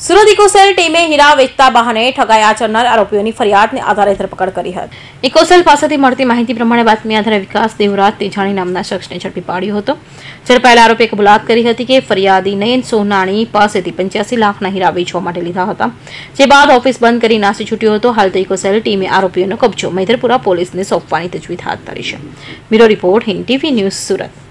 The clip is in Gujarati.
સુરત ઇકોસેલ ટીમે હીરા વેચતા બહાને ઠગાઈ આચરનાર આરોપીઓની ફરિયાદને આધારે ધરપકડ કરી હતી। ઇકોસેલ પાસેથી મળતી માહિતી પ્રમાણે બાતમી આધારે વિકાસ દેવરાજ તેજાણી નામના શખ્સને ઝડપી પાડ્યો હતો। ઝડપાયેલા આરોપીએ કબૂલાત કરી હતી કે ફરિયાદી નયન સોનાણી પાસેથી 85 લાખના હીરા વેચવા માટે લીધા હતા, જે બાદ ઓફિસ બંધ કરી નાસી છૂટ્યો હતો। હાલ તો ઇકોસેલ ટીમે આરોપીઓનો કબજો મૈદરપુરા પોલીસને સોંપવાની તજવીજ હાથ ધરી છે। Bureau report, Hind TV news, Surat.